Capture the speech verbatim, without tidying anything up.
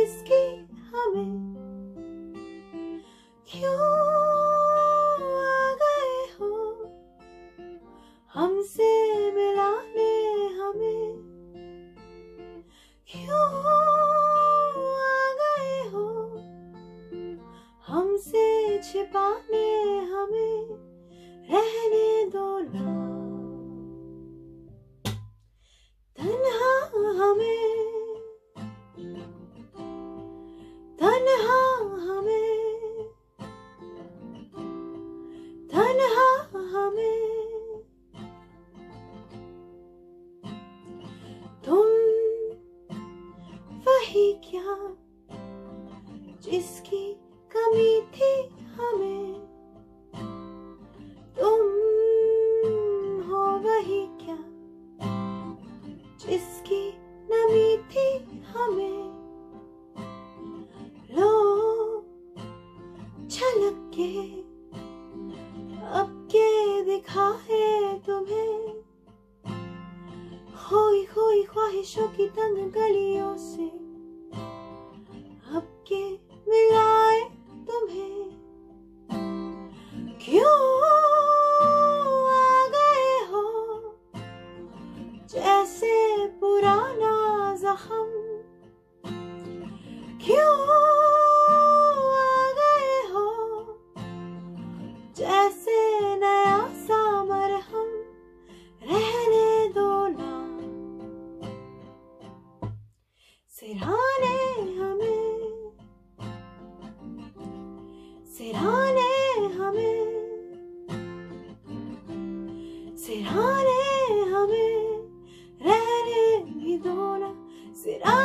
जिसकी हमें क्यों आ गए हो हमसे मिलाने, हमें क्यों आ गए हो हमसे छिपाने, हमें रहने दो ना तन्हा, हमें तन्हा, हमें तन्हा, हमें तुम वही क्या जिसकी कमी थी हमें, तुम हो वही क्या जिसकी नमी थी हमें। लो झलक के अब के दिखाए तुम्हें, खोई खोई ख्वाहिशों की तंग गलियों से अब के मिलाए तुम्हें। क्यों आ गए हो जैसे पुराना जख्म, क्यों आ गए हो जैसे नया सा मरहम, रहने दो ना सिरहाने, हमें सिरहाने, हमें सिरहाने, हमें रहने भी दो ना सिरहाने।